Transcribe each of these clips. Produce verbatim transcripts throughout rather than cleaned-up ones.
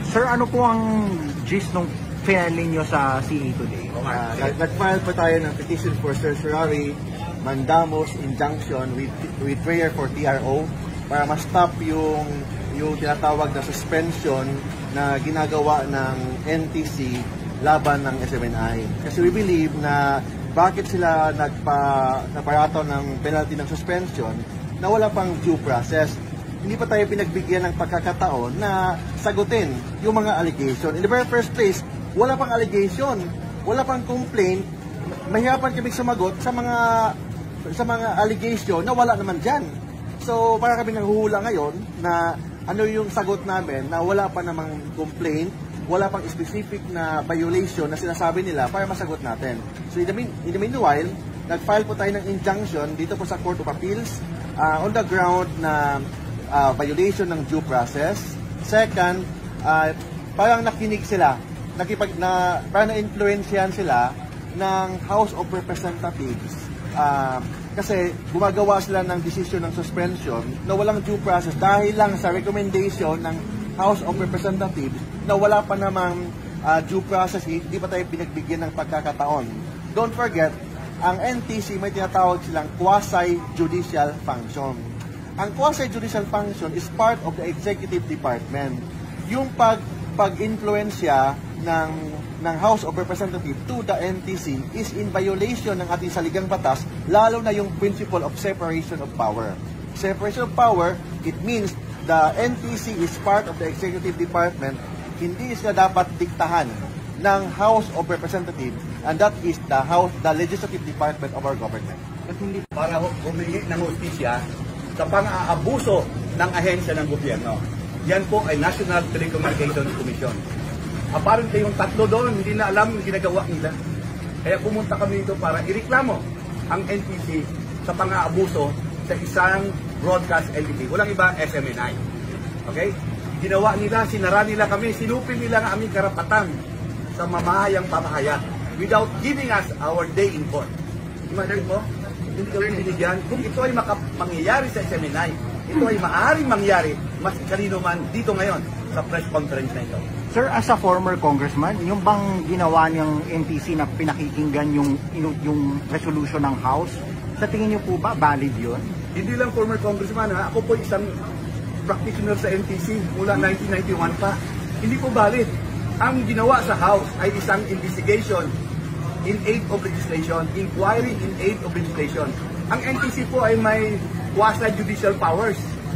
Sir, ano po ang gist nung filing nyo sa C A today? Uh, Nag-file pa tayo ng petition for certiorari mandamus injunction with with prayer for T R O para ma-stop yung yung tinatawag na suspension na ginagawa ng N T C laban ng S M N I. Kasi we believe na bakit sila nagpa naparataw ng penalty ng suspension na wala pang due process. Hindi pa tayo pinagbigyan ng pagkakataon na sagutin yung mga allegation. In the very first place, wala pang allegation, wala pang complaint, mahirapan kami sumagot sa mga sa mga allegation na wala naman dyan. So, para kami nanghuhula ngayon na ano yung sagot namin na wala pa namang complaint, wala pang specific na violation na sinasabi nila para masagot natin. So, in the, mean, in the meanwhile, nag-file po tayo ng injunction dito po sa Court of Appeals uh, on the ground na uh, violation ng due process. Second, uh, parang nakinig sila, nakipag, na, parang na-influensyahan sila ng House of Representatives. Uh, kasi gumagawa sila ng decision ng suspension na walang due process dahil lang sa recommendation ng House of Representatives na wala pa namang uh, due process, hindi pa tayo pinagbigyan ng pagkakataon. Don't forget, ang N T C may tinatawag silang quasi-judicial function. Ang quasi-judicial function is part of the executive department. Yung pag pag-influensya ng ng House of Representatives to the N T C is in violation ng ating saligang batas, lalo na yung principle of separation of power. Separation of power, it means the N T C is part of the executive department, hindi sila dapat diktahan ng House of Representatives, and that is the House, the legislative department of our government. At hindi para humingi ng hustisya sa pang-aabuso ng ahensya ng gobyerno. Yan po ay National Telecommunications Commission. Apparently yung tatlo doon, hindi na alam yung ginagawa nila. Kaya pumunta kami dito para ireklamo ang N T C sa pang-aabuso sa isang broadcast entity. Walang iba, S M N I. Okay? Ginawa nila, sinara nila kami, sinupin nila ang aming karapatan sa mamahayang pamahayag without giving us our day in court. Imagine mo, hindi kami binigyan. Kung ito ay mangyayari sa S M N I, ito ay maaaring mangyari mas kanino man dito ngayon sa press conference na ito. Sir, as a former congressman, yung bang ginawa niyang N T C na pinakikinggan yung, yung, yung resolution ng House, sa tingin niyo po ba valid yun? Hindi lang former congressman, ha? Ako po isang practitioner sa N T C mula nineteen ninety-one pa. Hindi po valid. Ang ginawa sa House ay isang investigation in aid of legislation, inquiry in aid of legislation. Ang N T C po ay may quasi-judicial powers.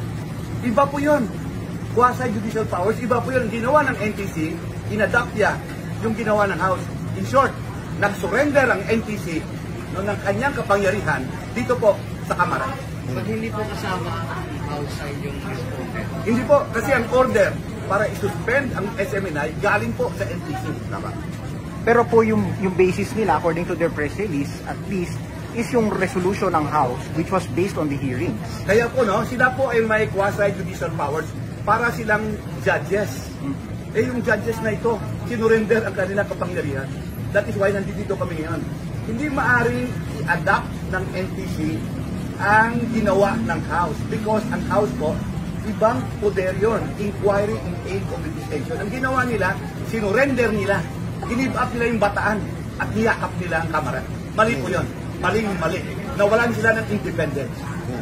Iba po yun. Quasi-judicial powers, iba po yun. Ginawa ng N T C, inadapt niya yung ginawa ng House. In short, nag-surrender ang N T C no, ng kanyang kapangyarihan dito po sa Kamara. Pag hindi po kasama ang House ay yung respondent? Hindi po, kasi ang order para isuspend ang S M N I galing po sa N T C. Tama. Pero po yung, yung basis nila, according to their press release, at least, is yung resolution ng House which was based on the hearings. Kaya po, no, sila po ay may quasi-judicial powers para silang judges. Eh yung judges na ito, sinurrender ang kanilang kapangyarihan. That is why nandito kami ngayon. Hindi maaaring i-adapt ng N T C ang ginawa ng House because ang House po, ibang poder yun. Inquiry in aid of legislation. Ang ginawa nila, sinurrender nila. Give up nila yung bataan at niyakap nila ang Kamara. Mali po yun. Maling mali. Nawalan sila ng independence.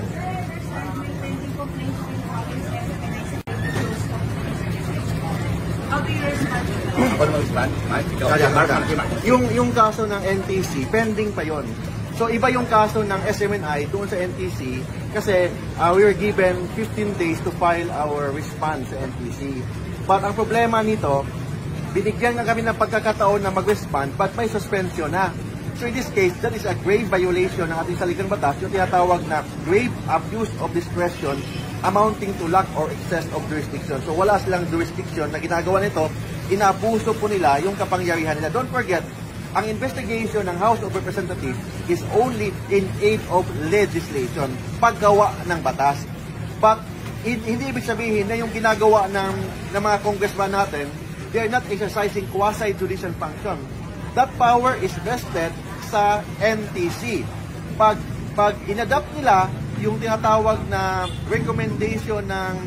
Yung yung kaso ng N T C, pending pa yon. So iba yung kaso ng S M N I doon sa N T C kasi uh, we were given fifteen days to file our response sa N T C. But ang problema nito, binigyan nga kami ng pagkakataon na mag-respond but may suspension na. So in this case, that is a grave violation ng ating saligang batas, yung tinatawag na grave abuse of discretion amounting to lack or excess of jurisdiction. So wala silang jurisdiction na ginagawa nito, inaabuso po nila yung kapangyarihan nila. Don't forget, ang investigation ng House of Representatives is only in aid of legislation, paggawa ng batas. But in, hindi ibig sabihin na yung ginagawa ng, ng mga congressman natin, they are not exercising quasi-judicial function. That power is vested sa N T C. Pag, pag inadapt nila yung tinatawag na recommendation ng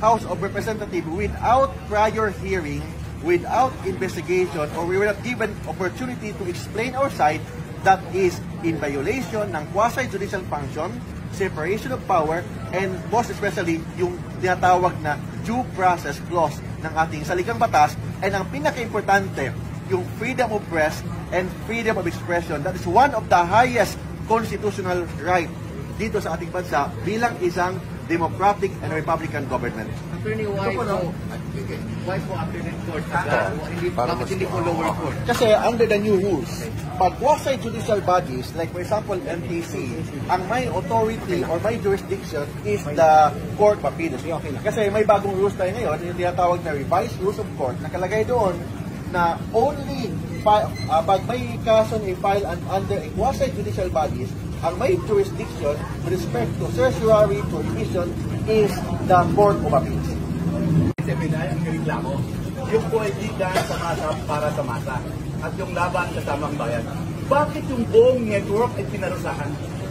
House of Representatives without prior hearing, without investigation, or we were not given opportunity to explain our side, that is in violation ng quasi-judicial function, separation of power, and most especially yung tinatawag na due process clause ng ating saligang batas, and ang pinaka-importante, yung freedom of press and freedom of expression. That is one of the highest constitutional right dito sa ating bansa bilang isang democratic and republican government. Attorney, why Ito po, no? po, why po appellate court? Uh, hindi, bakit hindi po lower court? Kasi under the new rules, pag quasi-judicial bodies, like for example N T C, ang may authority or may jurisdiction is the Court of Appeals. Kasi may bagong rules tayo ngayon, yung tinatawag na revised rules of court, nakalagay doon na only fi- uh, pag may kaso na i-file un- under a quasi-judicial bodies, ang may jurisdiction with respect to certiorari prohibition is the Court of Appeals. Seminay ang reklamo. Yung po ay gigan sa masa para sa masa at yung laban sa tamang bayan. Bakit yung buong network ay pinarusahan?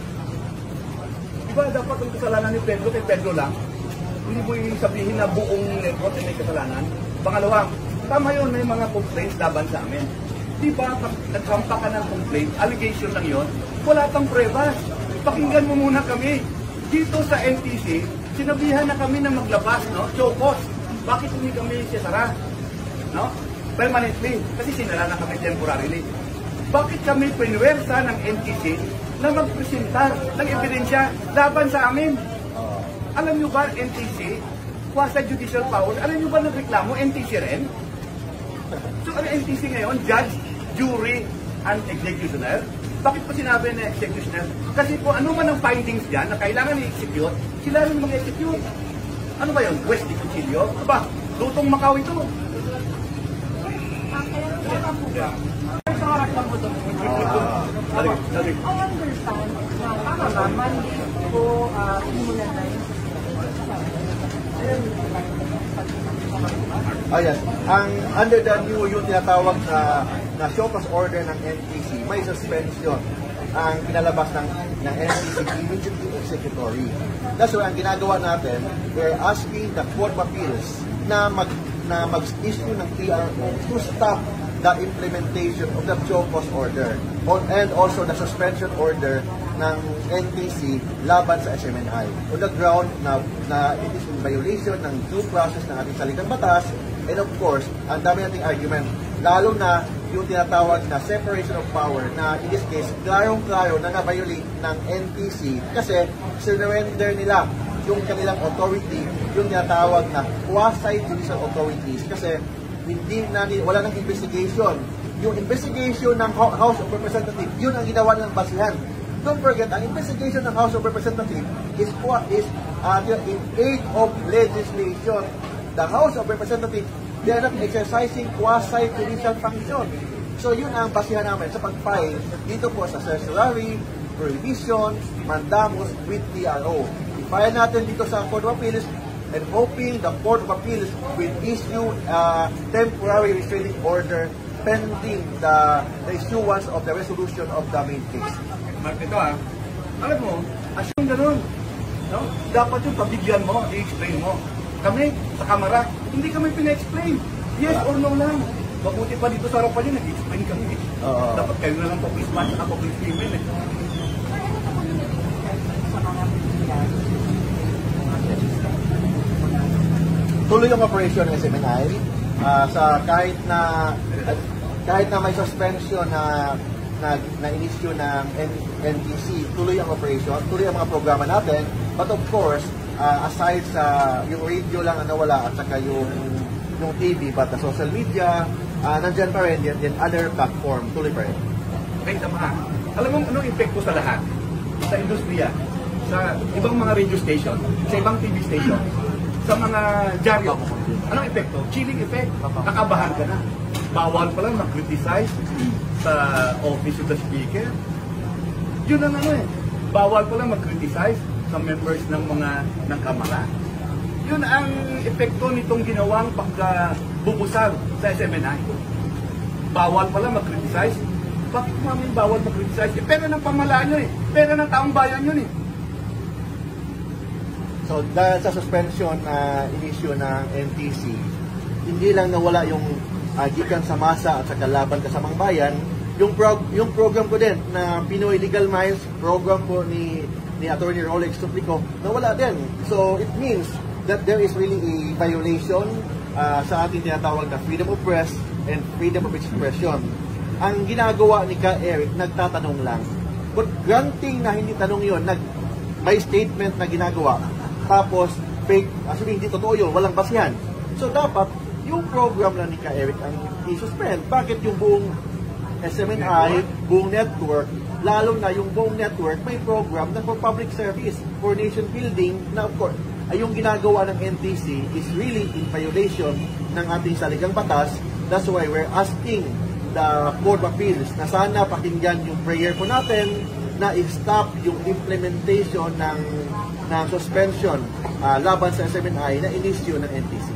Diba dapat ang kasalanan ni Pedro kay Pedro lang? Hindi mo yung sabihin na buong network ay may kasalanan. Pangalawa, tama yun, may mga complaints laban sa amin. Diba nagsampa ka ng complaint, allegation lang yun, wala pang pruebas. Pakinggan mo muna kami. Dito sa N T C, sinabihan na kami na maglabas, no? Chokos. Bakit hindi kami sisara? No? Permanently. Kasi sinara na kami temporarily. Bakit kami pinwersa ng N T C na magpresentar ng ebidensya laban sa amin? Alam nyo ba, N T C, quasi-judicial power, alam nyo ba nagreklamo, N T C rin? So, ano N T C ngayon? Judge, jury, and executioner? Bakit po sinabi na executioner? Kasi po, ano man ang findings dyan na kailangan i-execute, sila rin mag-execute. Ano ba yun? West de Cuchillo? Aba, lutong Macau ito. Sa harap lang po ito. Dali, dali. I understand na tama ba, Monday po, uh, simulan na yun. Oh yes. Ang under the new yung tinatawag na na show cause order ng N T C, may suspension ang pinalabas ng ng N T C immediately executory. That's why ang ginagawa natin, we're asking the Court of Appeals na mag na mag-issue ng T R O to stop the implementation of the show cause order on, and also the suspension order ng N T C laban sa S M N I on the ground na, na it is in violation ng due process ng ating saligang batas, and of course, ang dami nating argument, lalo na yung tinatawag na separation of power na in this case, klarong-klaro na na-violate ng N T C kasi surrender nila yung kanilang authority, yung tinatawag na quasi-judicial authorities kasi hindi na, wala nang investigation. Yung investigation ng House of Representatives, yun ang ginawa ng basihan. Don't forget, ang investigation ng House of Representatives is, is uh, in aid of legislation. The House of Representatives, they are not exercising quasi-judicial function. So yun ang basihan namin sa pag-file dito po sa certiorari, prohibition, mandamus with T R O. I-file natin dito sa Court of Appeals and hoping the Court of Appeals will issue a temporary restraining order pending the, the issuance of the resolution of the main case. Mark, ito ah, alam mo, assume ganun. No? Dapat yung pabigyan mo, i-explain mo. Kami, sa kamera, hindi kami pina-explain. Yes or no lang. Mabuti pa dito sa harapan yun, nag-explain kami. Uh, Dapat kayo na lang po police man, saka po police women eh. Tuloy yung operation ng S M N I uh, sa kahit na kahit na may suspension na na, na in-issue ng N T C, tuloy ang operation, tuloy ang mga programa natin, but of course, uh, aside sa yung radio lang ang nawala at saka yung yung T V, but the social media, uh, nandyan pa rin yan, then other platform, tuloy pa rin. Okay, tama. Alam mo anong epekto sa lahat? Sa industriya, sa ibang mga radio station, sa ibang T V station, sa mga dyaryo. Anong epekto? Chilling effect. Nakabahan ka na. Bawal pa lang mag-criticize sa office of the speaker. Yun ang ano eh. Bawal pa lang mag-criticize sa members ng mga ng kamara. Yun ang epekto nitong ginawang pagkabubusal sa S M N I. Bawal pa lang mag-criticize. Bakit namin bawal mag-criticize? Eh, pera ng pamahalaan yun eh. Pera ng taong bayan yun eh. So dahil sa suspension na in-issue ng N T C, hindi lang nawala yung uh, gikan sa masa at sa kalaban kasamang bayan, yung prog yung program ko din na Pinoy Legal Minds program po ni ni Attorney Rolex Suplico, nawala din. So it means that there is really a violation uh, sa ating tinatawag na freedom of press and freedom of expression. Ang ginagawa ni Ka Eric, nagtatanong lang. But granting na hindi tanong yon, nag may statement na ginagawa, tapos fake, actually hindi totoo yun, walang basihan. So dapat, yung program lang ni Ka Eric ang i-suspend. Bakit yung buong S M N I, buong network, lalo na yung buong network, may program na for public service, for nation building, na of course, ay yung ginagawa ng N T C is really in violation ng ating saligang batas. That's why we're asking the Court of Appeals na sana pakinggan yung prayer po natin na i-stop yung implementation ng, ng suspension uh, laban sa S M N I na in-issue ng N T C.